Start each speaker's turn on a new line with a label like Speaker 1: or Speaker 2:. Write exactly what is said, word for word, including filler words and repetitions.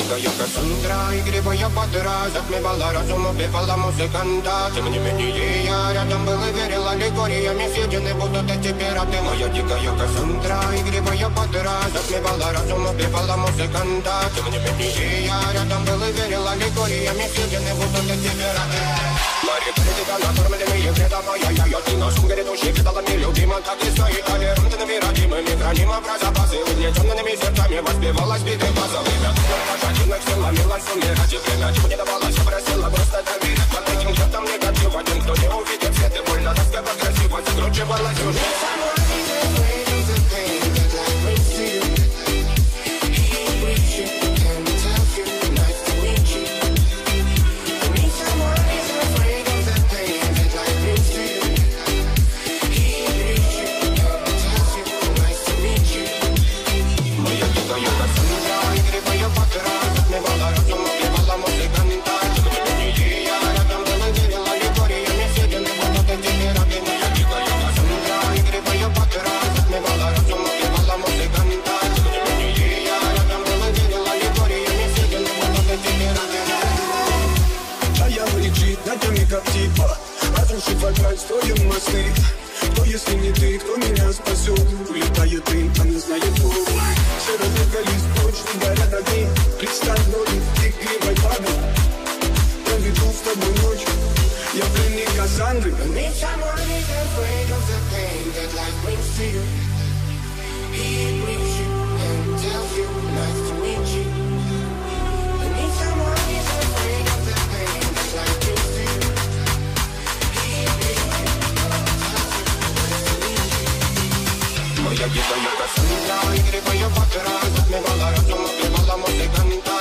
Speaker 1: дикая Кассандра, игривая подра, затмевала разум, убивала музыканта. Тем не менее я рядом был и верил аллегориями, съедены будут эти пираты. Моя дикая Кассандра, игривая подра, затмевала разум, убивала музыканта. Тем не менее я рядом был и верил аллегориями, съедены будут эти пираты. Мари, перед тебя накормленные предавая я, я, ты на шум грядущий кидалами любима, так и стоит толерантными родимыми, хранимо про запасы, угнетенными сердцами воспевалась биты база. Время пожатинок сил ломилась умирать, и время чего не давалось, просила просто доверять. Под этим где-то негатив, один, кто не увидит свет, и больно раскрыва красиво закручивалась уже.
Speaker 2: Как типа, разрушить вокруг строим мосты. Кто, если не ты, кто меня спасет? Улетает дым, она знает путь. Серый лист, не горят огни. Кристалл ноль, игривой падай. Проведу с тобой ночь, я пленник Кассандры.
Speaker 1: Need someone who's afraid of the pain that life brings to you. He brings you and tells you nice to meet you. Need someone who's afraid of the pain that life brings to you. Моя дикая Кассандра, игривая подра, затмевала разум, убивала музыканта.